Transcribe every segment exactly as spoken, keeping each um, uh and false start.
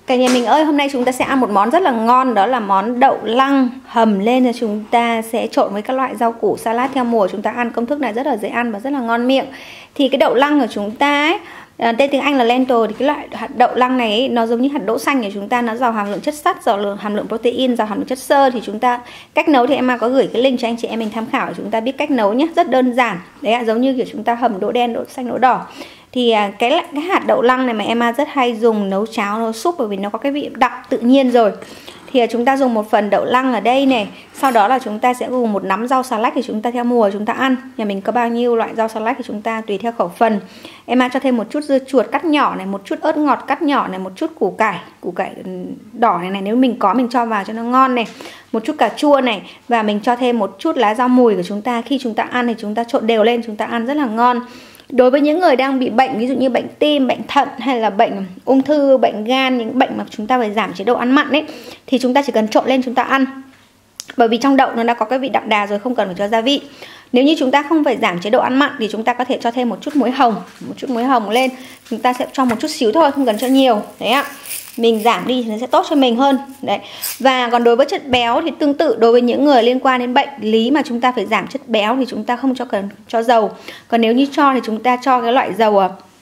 Cả nhà mình ơi, hôm nay chúng ta sẽ ăn một món rất là ngon, đó là món đậu lăng hầm lên. Là chúng ta sẽ trộn với các loại rau củ salad theo mùa. Chúng ta ăn công thức này rất là dễ ăn và rất là ngon miệng. Thì cái đậu lăng của chúng ta ấy, tên tiếng Anh là lentil, thì cái loại hạt đậu lăng này ấy, nó giống như hạt đỗ xanh của chúng ta, nó giàu hàm lượng chất sắt, giàu lượng hàm lượng protein, giàu hàm lượng chất xơ. Thì chúng ta cách nấu thì em có gửi cái link cho anh chị em mình tham khảo để chúng ta biết cách nấu nhé, rất đơn giản. Đấy ạ, giống như kiểu chúng ta hầm đỗ đen, đỗ xanh, đỗ đỏ. Thì cái cái hạt đậu lăng này mà em rất hay dùng nấu cháo, nấu súp, bởi vì nó có cái vị đậm tự nhiên rồi. Thì chúng ta dùng một phần đậu lăng ở đây này. Sau đó là chúng ta sẽ dùng một nắm rau xà lách thì chúng ta theo mùa chúng ta ăn. Nhà mình có bao nhiêu loại rau xà lách thì chúng ta tùy theo khẩu phần. Em cho thêm một chút dưa chuột cắt nhỏ này, một chút ớt ngọt cắt nhỏ này, một chút củ cải, củ cải đỏ này này nếu mình có mình cho vào cho nó ngon này. Một chút cà chua này, và mình cho thêm một chút lá rau mùi của chúng ta. Khi chúng ta ăn thì chúng ta trộn đều lên, chúng ta ăn rất là ngon. Đối với những người đang bị bệnh, ví dụ như bệnh tim, bệnh thận hay là bệnh ung thư, bệnh gan, những bệnh mà chúng ta phải giảm chế độ ăn mặn ấy, thì chúng ta chỉ cần trộn lên chúng ta ăn. Bởi vì trong đậu nó đã có cái vị đậm đà rồi, không cần phải cho gia vị. Nếu như chúng ta không phải giảm chế độ ăn mặn thì chúng ta có thể cho thêm một chút muối hồng, một chút muối hồng lên. Chúng ta sẽ cho một chút xíu thôi, không cần cho nhiều. Đấy ạ. Mình giảm đi thì nó sẽ tốt cho mình hơn. Đấy. Và còn đối với chất béo thì tương tự, đối với những người liên quan đến bệnh lý mà chúng ta phải giảm chất béo thì chúng ta không cho cần cho dầu. Còn nếu như cho thì chúng ta cho cái loại dầu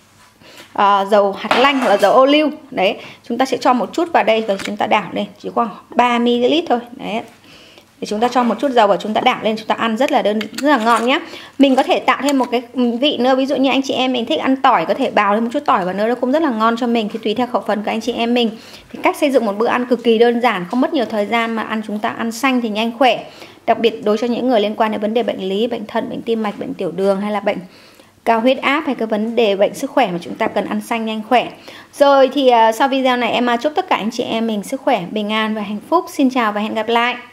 uh, dầu hạt lanh hoặc là dầu ô liu. Đấy, chúng ta sẽ cho một chút vào đây và chúng ta đảo lên, chỉ khoảng ba mi li lít thôi. Đấy. Thì chúng ta cho một chút dầu và chúng ta đảo lên, chúng ta ăn rất là đơn rất là ngon nhé. Mình có thể tạo thêm một cái vị nữa, ví dụ như anh chị em mình thích ăn tỏi, có thể bào thêm một chút tỏi vào nữa, nó cũng rất là ngon cho mình. Thì tùy theo khẩu phần của anh chị em mình. Thì cách xây dựng một bữa ăn cực kỳ đơn giản, không mất nhiều thời gian, mà ăn chúng ta ăn xanh thì nhanh khỏe. Đặc biệt đối cho những người liên quan đến vấn đề bệnh lý, bệnh thận, bệnh tim mạch, bệnh tiểu đường hay là bệnh cao huyết áp hay cái vấn đề bệnh sức khỏe mà chúng ta cần ăn xanh nhanh khỏe. Rồi thì uh, sau video này em chúc tất cả anh chị em mình sức khỏe, bình an và hạnh phúc. Xin chào và hẹn gặp lại.